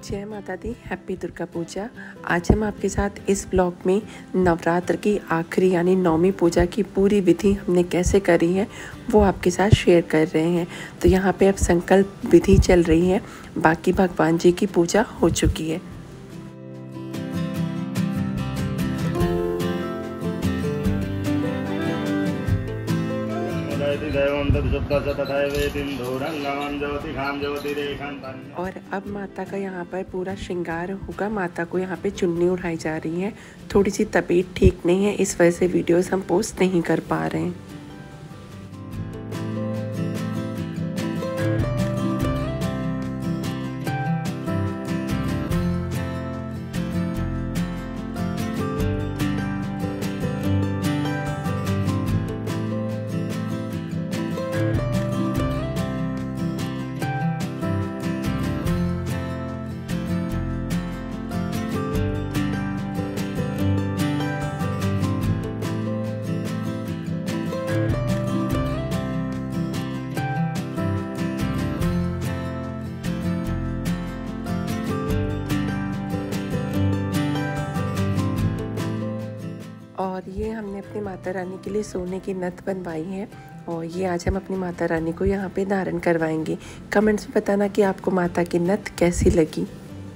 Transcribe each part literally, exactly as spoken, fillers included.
जय माता दी, हैप्पी दुर्गा पूजा। आज हम आपके साथ इस ब्लॉग में नवरात्र की आखिरी यानी नौवीं पूजा की पूरी विधि हमने कैसे करी है वो आपके साथ शेयर कर रहे हैं। तो यहाँ पे अब संकल्प विधि चल रही है, बाकी भगवान जी की पूजा हो चुकी है। और अब माता का यहाँ पर पूरा श्रृंगार होगा। माता को यहाँ पे चुन्नी उठाई जा रही है। थोड़ी सी तबीयत ठीक नहीं है, इस वजह से वीडियोस हम पोस्ट नहीं कर पा रहे हैं। और ये हमने अपनी माता रानी के लिए सोने की नथ बनवाई है और ये आज हम अपनी माता रानी को यहाँ पे धारण करवाएंगे। कमेंट्स में बताना कि आपको माता की नथ कैसी लगी।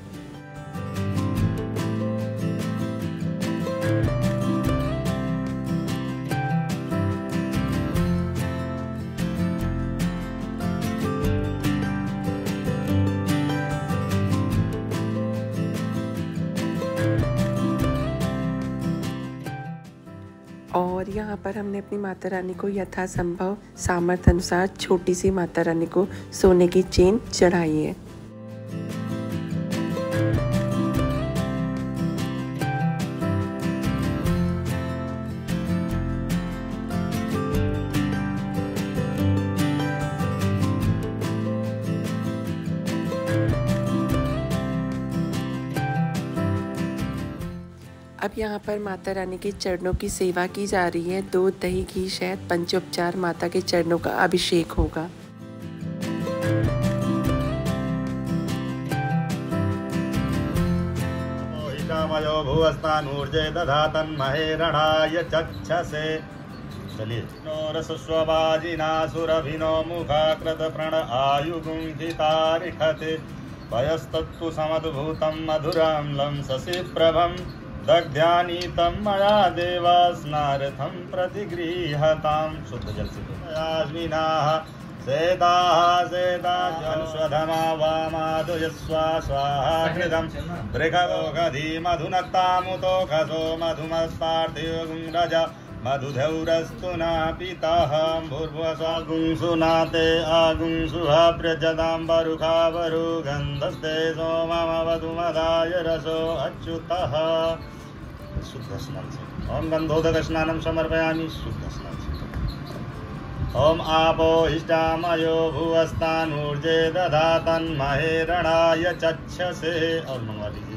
और यहाँ पर हमने अपनी माता रानी को यथासंभव सामर्थ्य अनुसार छोटी सी माता रानी को सोने की चेन चढ़ाई है। अब यहाँ पर माता रानी के चरणों की सेवा की जा रही है। दूध, दही, घी, शहद, पंचोपचार माता के चरणों का अभिषेक होगा। चलिए रसस्वभाजिनासुरभिनो मुखाकृत प्रण आयुगुंधितारिखते वयस्तत्तु समद्भूतं मधुराम्लं शशिप्रभं दग्ध्यानीतं मया देवास्नार्थं प्रतिगृह्यतां। शुद्ध जल से यास्मिनाः सेदाः सेदाजन्स्वधमा वामादुयस्वा स्वाहा कृतं बृहवोगधी मधुनक्तामुतोखसो मधुमस्तार्थियोगुं रजा मधुधौरस्तु न पिताः भूर्भुवस्वागुंसुनाते आगुंसुहा प्रजदां बरुखावरु गन्धस्ते सोममवधुमदाय रसो अच्युतः। शुद्ध स्नान से ओम गंधोदक स्नानं समर्पयामि। शुद्ध स्नान से ओम आपो इष्टामयो भुवस्तानूर्जे दधातन्महेरणाय चक्षसे। और मंगवा लीजिए।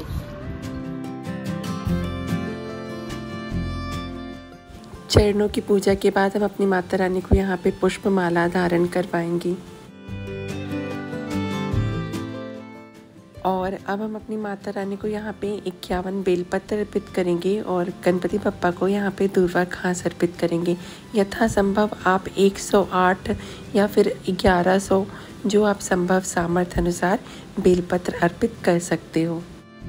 चरणों की पूजा के बाद हम अपनी माता रानी को यहाँ पे पुष्प माला धारण करवाएंगी। और अब हम अपनी माता रानी को यहाँ पे इक्यावन बेलपत्र अर्पित करेंगे और गणपति बप्पा को यहाँ पे दूर्वा घास अर्पित करेंगे। यथासंभव आप एक सौ आठ या फिर ग्यारह सौ जो आप संभव सामर्थ्य अनुसार बेलपत्र अर्पित कर सकते हो।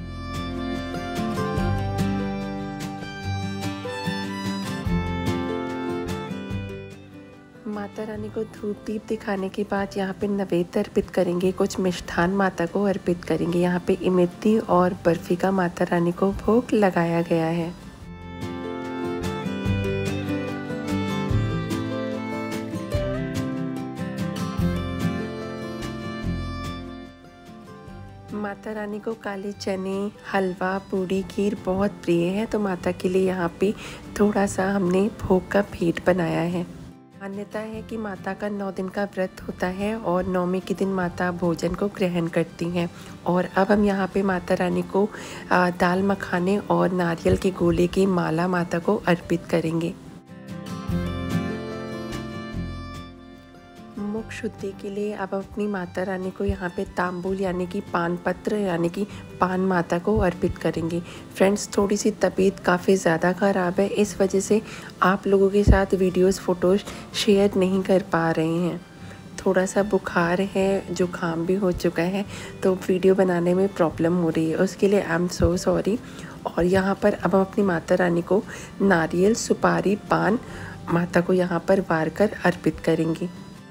माता रानी को धूप दीप दिखाने के बाद यहाँ पे नैवेद्य अर्पित करेंगे। कुछ मिष्ठान माता को अर्पित करेंगे। यहाँ पे इमरती और बर्फी का माता रानी को भोग लगाया गया है। माता रानी को काले चने, हलवा, पूड़ी, खीर बहुत प्रिय है, तो माता के लिए यहाँ पे थोड़ा सा हमने भोग का भेंट बनाया है। मान्यता है कि माता का नौ दिन का व्रत होता है और नौवीं के दिन माता भोजन को ग्रहण करती हैं। और अब हम यहाँ पे माता रानी को दाल मखाने और नारियल के गोले की माला माता को अर्पित करेंगे। शुद्धि के लिए अब अपनी माता रानी को यहाँ पे तांबूल यानी कि पान पत्र यानी कि पान माता को अर्पित करेंगे। फ्रेंड्स, थोड़ी सी तबीयत काफ़ी ज़्यादा ख़राब है, इस वजह से आप लोगों के साथ वीडियोस फोटोज़ शेयर नहीं कर पा रहे हैं। थोड़ा सा बुखार है, जुकाम भी हो चुका है, तो वीडियो बनाने में प्रॉब्लम हो रही है, उसके लिए आई एम सो सॉरी। और यहाँ पर अब हम अपनी माता रानी को नारियल, सुपारी, पान माता को यहाँ पर वार कर अर्पित करेंगे।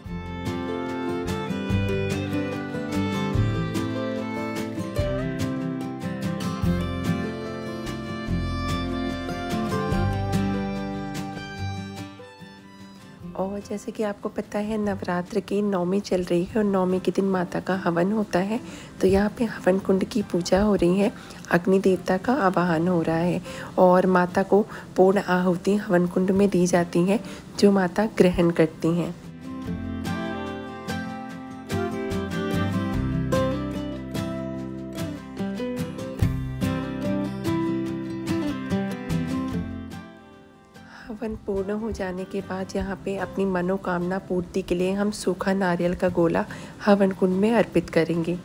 और जैसे कि आपको पता है, नवरात्र की नौमी चल रही है और नौमी के दिन माता का हवन होता है। तो यहाँ पे हवन कुंड की पूजा हो रही है, अग्नि देवता का आवाहन हो रहा है और माता को पूर्ण आहुति हवन कुंड में दी जाती है, जो माता ग्रहण करती हैं। हवन पूर्ण हो जाने के बाद यहाँ पे अपनी मनोकामना पूर्ति के लिए हम सूखा नारियल का गोला हवन कुंड में अर्पित करेंगे।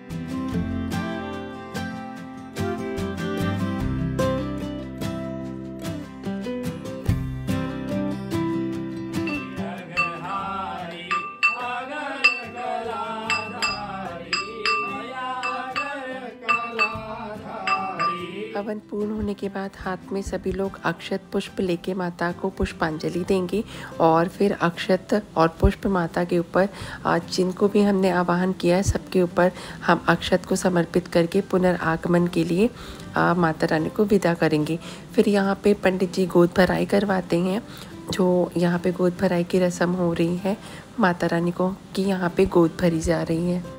हवन पूर्ण होने के बाद हाथ में सभी लोग अक्षत पुष्प लेके माता को पुष्पांजलि देंगे और फिर अक्षत और पुष्प माता के ऊपर, आज जिनको भी हमने आवाहन किया है सबके ऊपर हम अक्षत को समर्पित करके पुनर्आगमन के लिए आ, माता रानी को विदा करेंगे। फिर यहाँ पे पंडित जी गोद भराई करवाते हैं, जो यहाँ पे गोद भराई की रस्म हो रही है, माता रानी को कि यहाँ पे गोद भरी जा रही है।